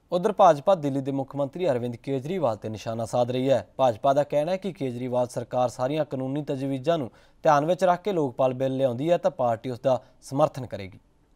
उधर भाजपा दिल्ली के मुख्य मंत्री अरविंद केजरीवाल ते निशाना साध रही है। भाजपा का कहना है कि केजरीवाल सरकार सारिया कानूनी तजवीज़ां नूं ध्यान विच रख के लोकपाल बिल लियाउंदी है तो पार्टी उसका समर्थन करेगी।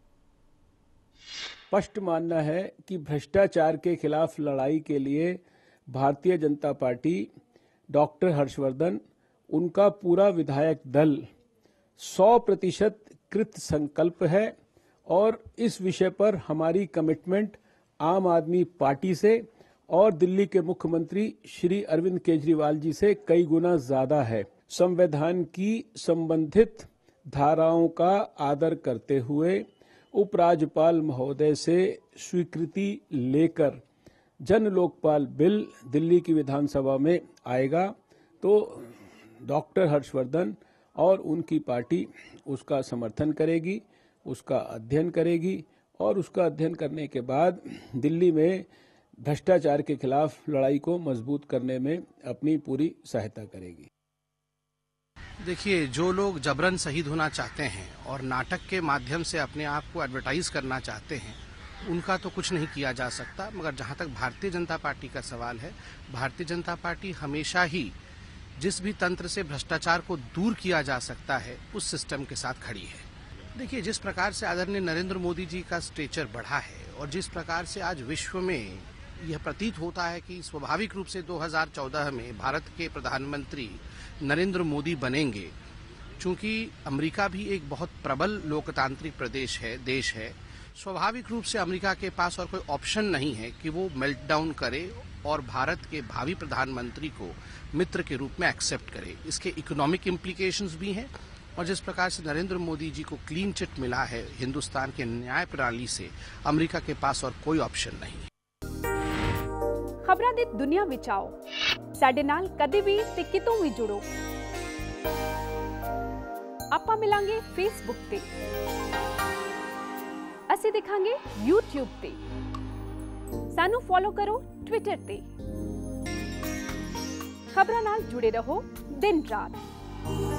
स्पष्ट मानना है कि भ्रष्टाचार के खिलाफ लड़ाई के लिए भारतीय जनता पार्टी, डॉक्टर हर्षवर्धन, उनका पूरा विधायक दल 100% कृत संकल्प है और इस विषय पर हमारी कमिटमेंट आम आदमी पार्टी से और दिल्ली के मुख्यमंत्री श्री अरविंद केजरीवाल जी से कई गुना ज्यादा है। संविधान की संबंधित धाराओं का आदर करते हुए उपराज्यपाल महोदय से स्वीकृति लेकर जन लोकपाल बिल दिल्ली की विधानसभा में आएगा तो डॉक्टर हर्षवर्धन और उनकी पार्टी उसका समर्थन करेगी, उसका अध्ययन करेगी और उसका अध्ययन करने के बाद दिल्ली में भ्रष्टाचार के खिलाफ लड़ाई को मजबूत करने में अपनी पूरी सहायता करेगी। देखिए, जो लोग जबरन शहीद होना चाहते हैं और नाटक के माध्यम से अपने आप को एडवर्टाइज करना चाहते हैं, उनका तो कुछ नहीं किया जा सकता। मगर जहां तक भारतीय जनता पार्टी का सवाल है, भारतीय जनता पार्टी हमेशा ही जिस भी तंत्र से भ्रष्टाचार को दूर किया जा सकता है उस सिस्टम के साथ खड़ी है। देखिए, जिस प्रकार से आदरणीय नरेंद्र मोदी जी का स्टेचर बढ़ा है और जिस प्रकार से आज विश्व में यह प्रतीत होता है कि स्वाभाविक रूप से 2014 में भारत के प्रधानमंत्री नरेंद्र मोदी बनेंगे, चूंकि अमेरिका भी एक बहुत प्रबल लोकतांत्रिक देश है, स्वाभाविक रूप से अमेरिका के पास और कोई ऑप्शन नहीं है कि वो मेल्टडाउन करे और भारत के भावी प्रधानमंत्री को मित्र के रूप में एक्सेप्ट करे। इसके इकोनॉमिक इम्प्लीकेशंस भी हैं और जिस प्रकार से नरेंद्र मोदी जी को क्लीन चिट मिला है हिंदुस्तान के न्याय प्रणाली से, अमेरिका के पास और कोई ऑप्शन नहीं है। खबरां दी दुनिया विच आओ, साडे नाल कदे भी ते कितों भी जुड़ो। आपां मिलांगे फेसबुक ते, असीं दिखांगे यूट्यूब ते, सानू फॉलो करो ट्विटर ते। खबरां नाल जुड़े रहो दिन रात।